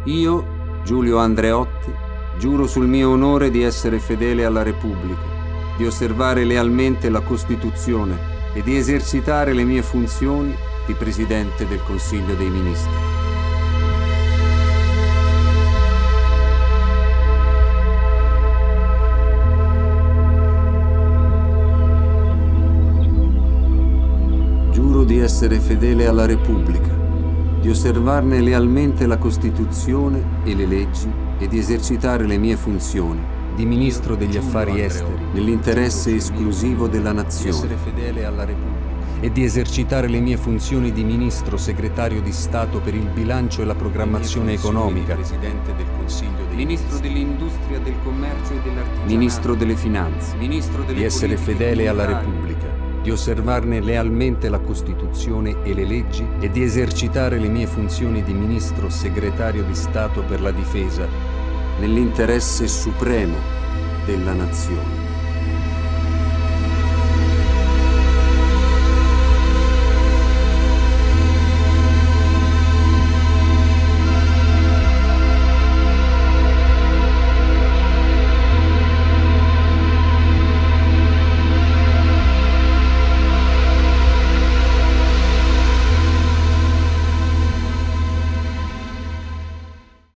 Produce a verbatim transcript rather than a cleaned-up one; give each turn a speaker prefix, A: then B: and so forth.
A: Io, Giulio Andreotti, giuro sul mio onore di essere fedele alla Repubblica, di osservare lealmente la Costituzione e di esercitare le mie funzioni di Presidente del Consiglio dei Ministri. Giuro di essere fedele alla Repubblica, di osservarne lealmente la Costituzione e le leggi e di esercitare le mie funzioni di Ministro degli Affari Esteri nell'interesse esclusivo della Nazione, di essere fedele alla Repubblica e di esercitare le mie funzioni di Ministro Segretario di Stato per il bilancio e la programmazione economica, Presidente del Consiglio dei Ministro dell'Industria, del Commercio e dell'Artigianato, Ministro delle Finanze, Ministro delle di essere fedele alla Repubblica, di osservarne lealmente la Costituzione e le leggi e di esercitare le mie funzioni di Ministro Segretario di Stato per la Difesa nell'interesse supremo della Nazione.